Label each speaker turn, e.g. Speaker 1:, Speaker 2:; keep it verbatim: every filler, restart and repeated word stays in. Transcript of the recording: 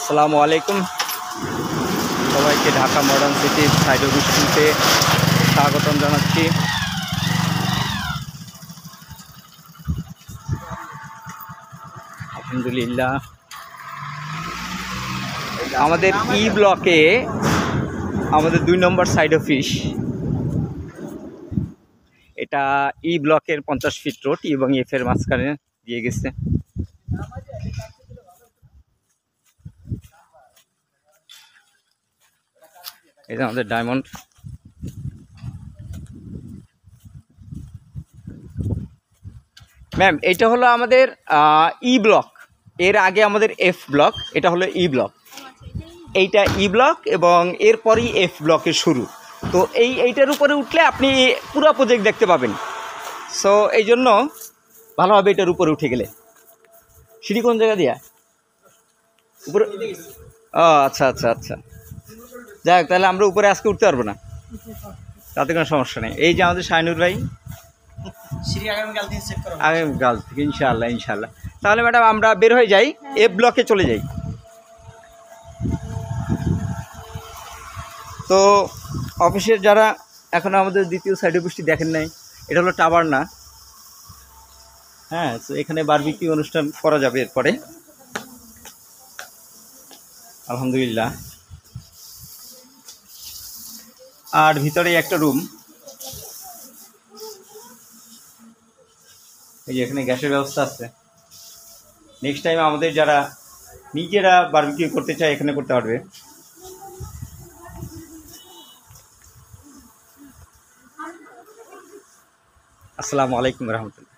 Speaker 1: আসসালামু আলাইকুম, সবাইকে ঢাকা মডার্ন সিটির সাইড অফ স্কুলতে স্বাগতম জানাচ্ছি। আলহামদুলিল্লাহ, আমাদের ই ব্লকে আমাদের দুই নম্বর সাইড অফিস। এটা ই ব্লকের পঞ্চাশ ফিট রোড এবং এফ এর মাঝখানে দিয়ে গেছে। এই যে আমাদের ডায়মন্ড। ম্যাম, এটা হলো আমাদের ই ব্লক, এর আগে আমাদের এফ ব্লক, এটা হলো ই ব্লক। এইটা ই ব্লক এবং এরপরই এফ ব্লকের শুরু। তো এই এইটার উপরে উঠলে আপনি পুরো প্রজেক্ট দেখতে পাবেন। সো এই জন্য ভালো হবে এটার উপরে উঠে গেলে। সিঁড়ি কোন জায়গা দিয়া উপরে? ও আচ্ছা আচ্ছা আচ্ছা, যাক, তাহলে আমরা উপরে আজকে উঠতে পারবো না, তাতে কোনো সমস্যা নেই। এই যে আমাদের শাহিনুর ভাই, আগামীকাল থেকে ইনশাআল্লাহ ইনশাআল্লাহ। তাহলে ম্যাডাম আমরা বের হয়ে যাই, এফ ব্লকে চলে যাই। তো অফিসের যারা এখন আমাদের দ্বিতীয় সাইড অফিসটি দেখেন নাই, এটা হলো টাবারনা। হ্যাঁ, তো এখানে বারবিকিউ অনুষ্ঠান করা যাবে এরপরে, আলহামদুলিল্লাহ। আর ভিতরে একটা রুম, এই যে এখানে গ্যাসের ব্যবস্থা আছে। নেক্সট টাইম আমাদের যারা নিজেরা বারবিকিউ করতে চায় এখানে করতে পারবে। আসসালামু আলাইকুম রহমতুল্লাহ।